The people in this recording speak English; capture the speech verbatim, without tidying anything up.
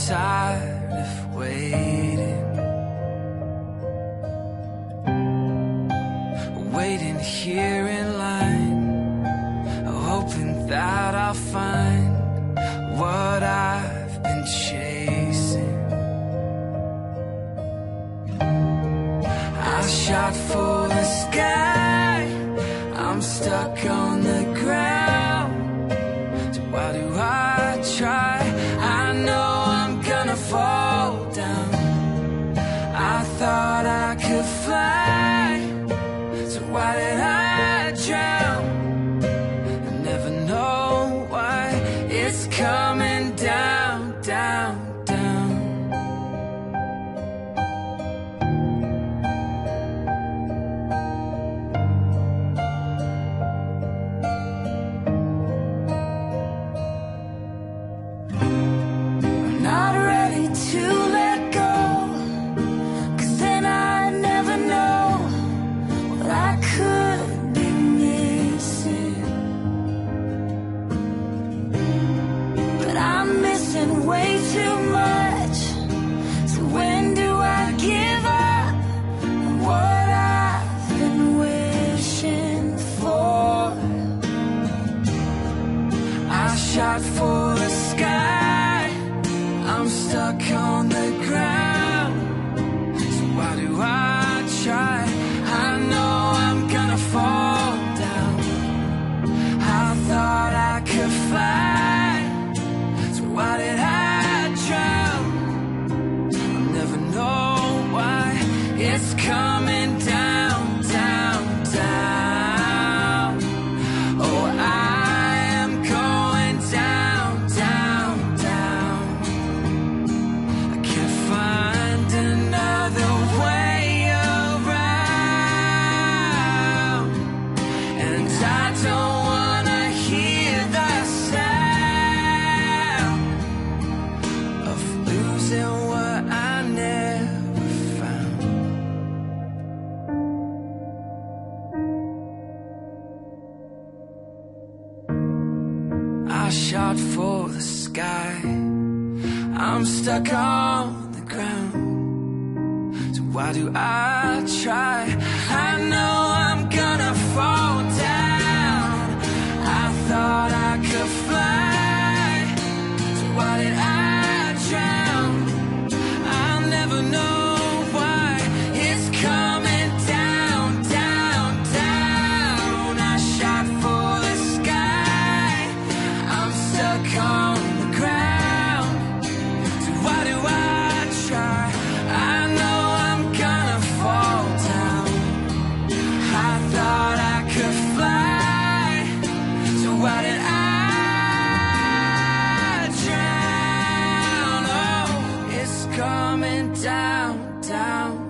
tired of waiting, waiting here in line, hoping that I'll find what I've been chasing. I shot for the sky, I'm stuck on the ground. So why do I try? I know I'm gonna fall down. I thought I could fly, so why did I drown? I never know why it's coming down, down, down. I'm not ready to let go, 'cause then I never know what I could be missing. But I'm missing way too much, so when do I give up on what I've been wishing for? I shot for the sky, I'm stuck on the ground. So why do I try? I know I'm gonna fall down. I thought I could fly, so why did I drown? I'll never know why it's coming down, down, down. Oh, I am going down, down, down. I can't find another way around, and I don't wanna hear the sound of losing what I never found. I shot for the sky, I'm stuck on the ground. So why do I try? I know I'm gonna fall down. I thought I could fly, so why did I drown? I'll never know why it's coming down, down, down. I shot for the sky, I'm stuck on the ground. So why do I try? I know I'm gonna fall down. I thought I could fly, so why did I drown? Oh, it's coming down, down.